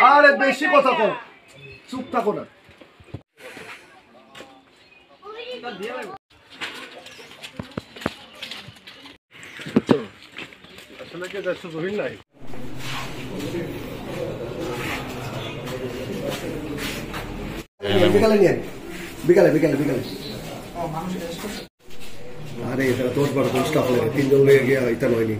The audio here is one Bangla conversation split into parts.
আরে বেশি কথা কও, চুপ থাকো না। আসলে কি যাচ্ছ জহির নাই? বিকালে নিয়ে বিকালে বিকালে বিকালে আরে এটা 10-12 জন স্টাফ লাগে, 3 জন লেগে গিয়া এটা নয়নি।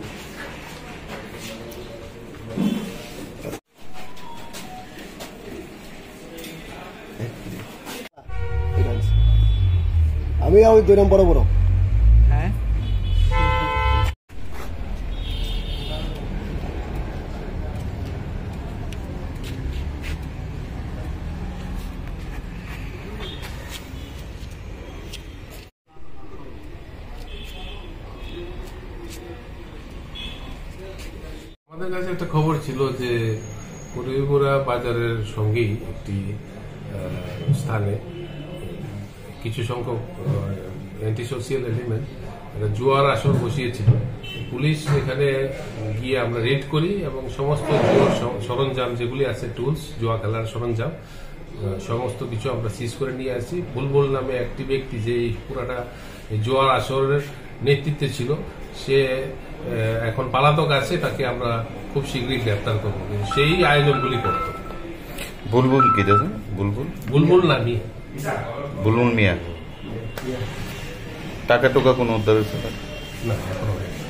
আমি ওই 2 নম্বর বড়। হ্যাঁ আমাদের কাছে একটা খবর ছিল যে পূর্বীপুরা বাজারের সঙ্গেই একটি স্থানে কিছু সংখ্যক অ্যান্টি সোশিয়াল এলিমেন্ট একটা জুয়ার আসর বসিয়েছিল। পুলিশ এখানে গিয়ে আমরা রেড করি এবং সমস্ত জুয়ার সরঞ্জাম যেগুলি আছে, টুলস, জুয়া খেলার সরঞ্জাম সমস্ত কিছু আমরা সিজ করে নিয়ে আসি। বুলবুল নামে একটি ব্যক্তি যে পুরাটা জুয়ার আসরের নেতৃত্বে ছিল, সে এখন পালাতক আছে, তাকে আমরা খুব শীঘ্রই গ্রেপ্তার করবো। সেই আয়োজনগুলি করত। বুলবুল কি দাদা? বুলবুল বুলবুল না মিয়া। বুলবুল মিয়া। টাকা টোকা কোনো উদ্ধার হয়েছে না, এখনো